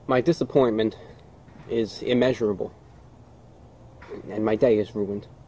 My disappointment is immeasurable, and my day is ruined.